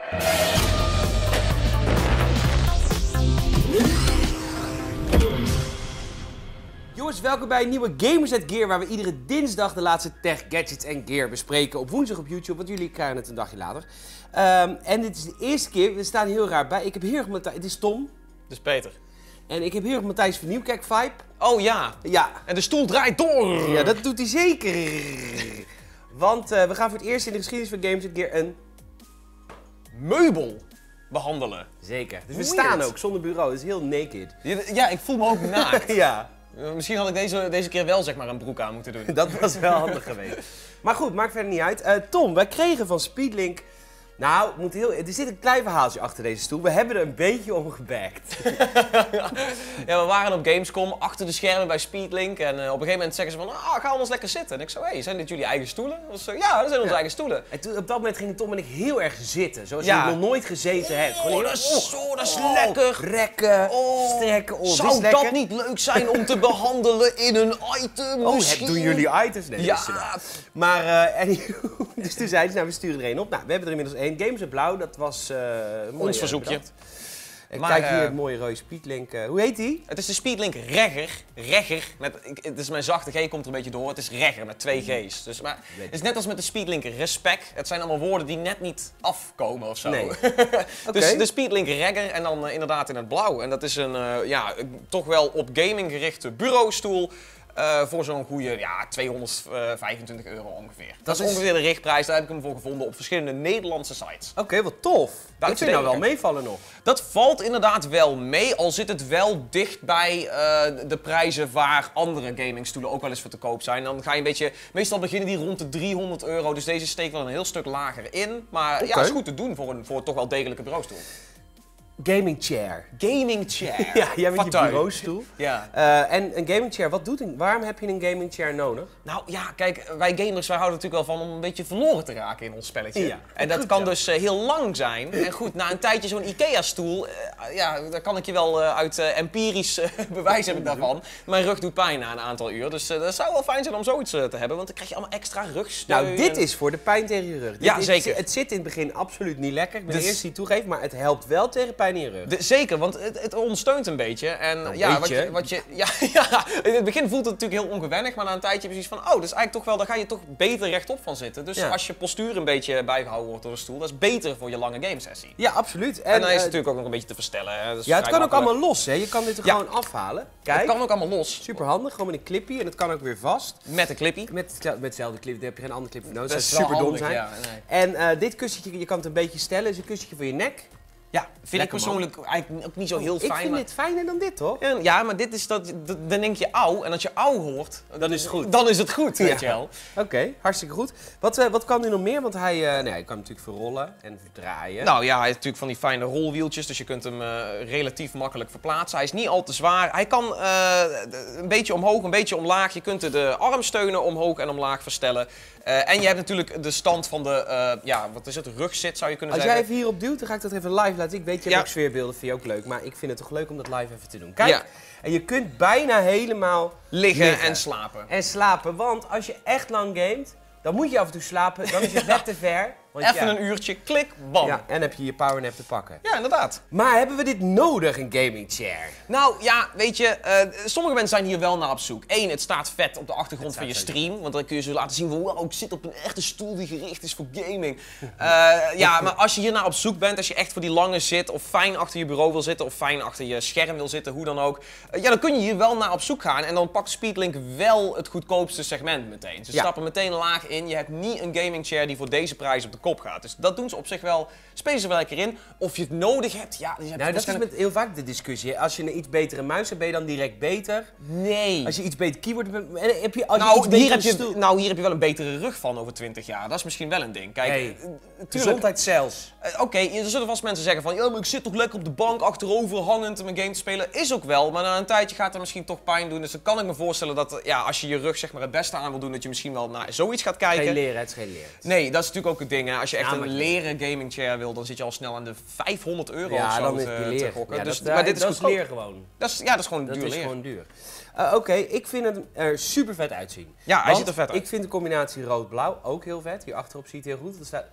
Jongens, welkom bij een nieuwe Gamers at Gear, waar we iedere dinsdag de laatste tech, gadgets en gear bespreken. Op woensdag op YouTube, want jullie krijgen het een dagje later. En dit is de eerste keer, we staan heel raar bij. Ik heb heel erg Matthijs, het is Tom. Dus Peter. En ik heb heel erg Matthijs van Nieuwkerk vibe. Oh ja. Ja. En de stoel draait door. Ja, dat doet hij zeker. Want we gaan voor het eerst in de geschiedenis van Gamers at Gear een meubel behandelen. Zeker. Dus we Weird. staan ook zonder bureau, het is heel naked. Ja, ik voel me ook naakt. Ja. Misschien had ik deze keer wel zeg maar een broek aan moeten doen. Dat was wel handig geweest. Maar goed, maakt verder niet uit. Tom, wij kregen van Speedlink... Nou, er zit een klein verhaaltje achter deze stoel. We hebben er een beetje om gebackt. Ja, we waren op Gamescom achter de schermen bij Speedlink. En op een gegeven moment zeggen ze van, ga anders lekker zitten. En ik zo, zijn dit jullie eigen stoelen? Ja, dat zijn onze eigen stoelen. En toen, op dat moment gingen Tom en ik heel erg zitten. Zoals Ja. je nog nooit gezeten hebt. Gewoon dat is lekker. Rekken, strekken. Zou dat niet leuk zijn om te behandelen in een item misschien? Doen jullie items? Nee, Ja. dat is inderdaad. Maar, dus toen zeiden ze, nou, we sturen er één op. Nou, we hebben er inmiddels één. Gamers in blauw, dat was een mooi, Ons verzoekje. bedacht. En Maar, kijk hier het mooie rode Speedlink. Hoe heet die? Het is de Speedlink Regger. Het is mijn zachte G, komt er een beetje door. Het is Regger met 2 G's. Dus, maar het is net als met de Speedlink Respect. Het zijn allemaal woorden die net niet afkomen of zo. Nee. Dus de Speedlink Regger en dan inderdaad in het blauw. En dat is een toch wel op gaming gerichte bureaustoel. Voor zo'n goede €225 ongeveer. Dat is ongeveer de richtprijs. Daar heb ik hem voor gevonden op verschillende Nederlandse sites. Oké, wat tof. Dat vind ik nou wel meevallen nog. Dat valt inderdaad wel mee, al zit het wel dicht bij de prijzen waar andere gamingstoelen ook wel eens voor te koop zijn. Dan ga je een beetje, meestal beginnen die rond de €300, dus deze steekt wel een heel stuk lager in. Maar ja, is goed te doen voor een toch wel degelijke bureaustoel. Gaming chair. Gaming chair. Ja, jij met je Fauteuil. bureaustoel. Ja. En een gaming chair, waarom heb je een gaming chair nodig? Nou ja, kijk, wij gamers wij houden natuurlijk wel van om een beetje verloren te raken in ons spelletje. Ja, En dat goed, kan ja. dus heel lang zijn. En goed, na een tijdje zo'n IKEA-stoel, daar kan ik je wel uit empirisch bewijs heb ik daarvan. Mijn rug doet pijn na een aantal uur, dus dat zou wel fijn zijn om zoiets te hebben, want dan krijg je allemaal extra rugsteun. Nou, dit is voor de pijn tegen je rug. Zeker. Het zit in het begin absoluut niet lekker, ik ben de eerste die toegeeft, maar het helpt wel tegen pijn in je rug. Zeker, want het ondersteunt een beetje. En wat je, in het begin voelt het natuurlijk heel ongewennig, maar na een tijdje heb je zoiets van, dat is eigenlijk toch wel, daar ga je toch beter rechtop van zitten. Dus als je postuur een beetje bijgehouden wordt door de stoel, dat is beter voor je lange gamesessie. Ja, absoluut. En dan is het natuurlijk ook nog een beetje te verstellen. Hè. Ja, het kan ook allemaal los, hè. Je kan dit er gewoon afhalen. Kijk. Het kan ook allemaal los. Super handig, gewoon met een clipje en het kan ook weer vast. Met een clippie. Met hetzelfde clip, daar heb je geen andere clip voor nodig. Dat Dat is zou wel super dom handig, zijn. ja, nee. En dit kussentje, je kan het een beetje stellen, is een kussentje voor je nek. Ja, vind ik Lekker, persoonlijk eigenlijk ook niet zo heel fijn. Ik vind dit fijner dan dit, hoor. Ja, maar dit is dan denk je auw. En als je auw hoort, Dan is het goed. Dan is het goed, weet je wel. Oké, hartstikke goed. Wat kan hij nog meer? Want hij kan natuurlijk verrollen en verdraaien. Nou ja, hij heeft natuurlijk van die fijne rolwieltjes, dus je kunt hem relatief makkelijk verplaatsen. Hij is niet al te zwaar. Hij kan een beetje omhoog, een beetje omlaag. Je kunt de armsteunen omhoog en omlaag verstellen. En je hebt natuurlijk de stand van de, rugzit zou je kunnen Als zeggen. jij even hierop duwt, dan ga ik dat even live laten. Ik weet, je hebt ook sfeerbeelden, vind je ook leuk. Maar ik vind het toch leuk om dat live even te doen. Kijk, en je kunt bijna helemaal liggen en slapen. En slapen, want als je echt lang gamet, dan moet je af en toe slapen. Dan is het net te ver. Want Even een uurtje, klik, bam. Ja, en heb je je powernap te pakken. Ja, inderdaad. Maar hebben we dit nodig, een gaming chair? Nou ja, weet je, sommige mensen zijn hier wel naar op zoek. Eén, het staat vet op de achtergrond van je stream. Want dan kun je zo laten zien van, wow, ik zit op een echte stoel die gericht is voor gaming. Maar als je hier naar op zoek bent, als je echt voor die lange zit, of fijn achter je bureau wil zitten, of fijn achter je scherm wil zitten, hoe dan ook. Dan kun je hier wel naar op zoek gaan. En dan pakt Speedlink wel het goedkoopste segment meteen. Ze stappen meteen laag in. Je hebt niet een gaming chair die voor deze prijs op de kop gaat. Dus dat doen ze op zich wel, spelen ze wel lekker in. Of je het nodig hebt, ja. Dus nou, dat is met heel vaak de discussie. Als je een iets betere muis hebt, ben je dan direct beter? Nee. Als je iets beter keyboard hebt, heb je hier heb je wel een betere rug van over 20 jaar. Dat is misschien wel een ding. Kijk, gezondheid zelfs. Oké, er zullen vast mensen zeggen van, ja, maar ik zit toch lekker op de bank achterover hangend mijn game te spelen. Is ook wel, maar na een tijdje gaat het misschien toch pijn doen. Dus dan kan ik me voorstellen dat, als je je rug zeg maar het beste aan wil doen, dat je misschien wel naar zoiets gaat kijken. Het is geen leren. Nee, dat is natuurlijk ook het ding. Hè. Als je echt een leren gaming chair wil, dan zit je al snel aan de €500 of zo dan is die leer. gokken. Ja, dus, maar dit is leer gewoon. Dat is gewoon duur leer. Dat is gewoon duur. Oké, ik vind het er super vet uitzien. Ja, hij ziet er vet uit. Ik vind de combinatie rood-blauw ook heel vet. Hier achterop ziet het heel goed. Er staat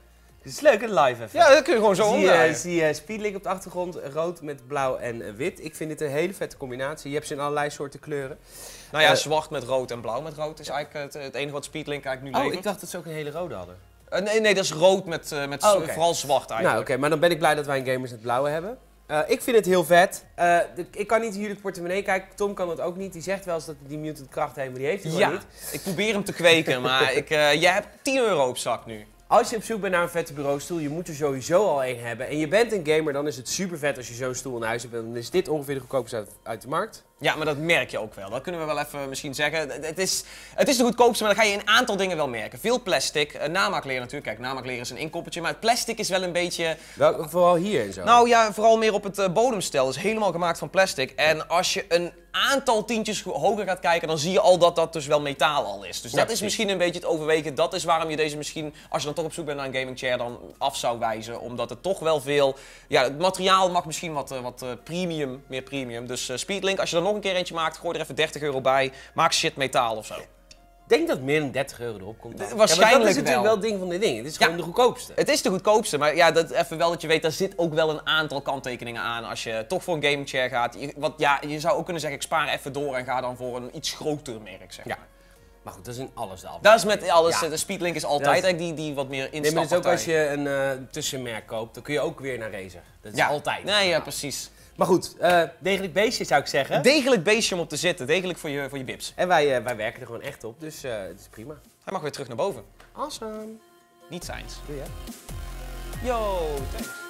Het is leuk, hè, live even. Ja, dat kun je gewoon zo omdraaien. Zie je Speedlink op de achtergrond, rood met blauw en wit. Ik vind dit een hele vette combinatie. Je hebt ze in allerlei soorten kleuren. Nou ja, zwart met rood en blauw met rood is eigenlijk het enige wat Speedlink eigenlijk nu levert. Ik dacht dat ze ook een hele rode hadden. Nee, dat is rood met vooral zwart eigenlijk. Nou oké, maar dan ben ik blij dat wij een Gamers het blauwe hebben. Ik vind het heel vet. Ik kan niet hier het portemonnee kijken. Tom kan dat ook niet. Die zegt wel eens dat hij die mutant kracht heeft, maar die heeft hij gewoon niet. Ik probeer hem te kweken, maar jij hebt 10 euro op zak nu. Als je op zoek bent naar een vette bureaustoel, je moet er sowieso al één hebben. En je bent een gamer, dan is het super vet als je zo'n stoel in huis hebt. Dan is dit ongeveer de goedkoopste uit de markt. Ja, maar dat merk je ook wel. Dat kunnen we wel even misschien zeggen. Het is de goedkoopste, maar dan ga je een aantal dingen wel merken. Veel plastic, namaakleer natuurlijk. Kijk, namaakleer is een inkoppertje, maar het plastic is wel een beetje... Vooral hier en zo. Nou ja, vooral meer op het bodemstel. Het is helemaal gemaakt van plastic. En als je een aantal tientjes hoger gaat kijken, dan zie je al dat dat dus wel metaal al is. Dus dat is misschien een beetje het overwegen. Dat is waarom je deze misschien, als je dan toch op zoek bent naar een gaming chair, dan af zou wijzen. Omdat het toch wel veel... Ja, het materiaal mag misschien wat premium, meer premium. Dus Speedlink, als je er nog een keer eentje maakt, gooi er even 30 euro bij. Maak shit metaal of zo. Ik denk dat meer dan 30 euro erop komt. Waarschijnlijk dat is natuurlijk wel het ding van dit ding. Het is gewoon de goedkoopste. Het is de goedkoopste, maar ja, even wel dat je weet, daar zit ook wel een aantal kanttekeningen aan als je toch voor een gaming chair gaat. Je zou ook kunnen zeggen, ik spaar even door en ga dan voor een iets groter merk, zeg maar. Ja. Maar goed, dat is in alles de Dat is met alles. Ja. De Speedlink is altijd eigenlijk die wat meer instappartij. Nee, maar dat is ook als je een tussenmerk koopt, dan kun je ook weer naar Razer. Dat is altijd. Nee, ja, precies. Maar goed, degelijk beestje zou ik zeggen. Degelijk beestje om op te zitten, degelijk voor je bips. En wij werken er gewoon echt op, dus het is prima. Hij mag weer terug naar boven. Awesome. Niet zijns. Doe je? Yo, thanks.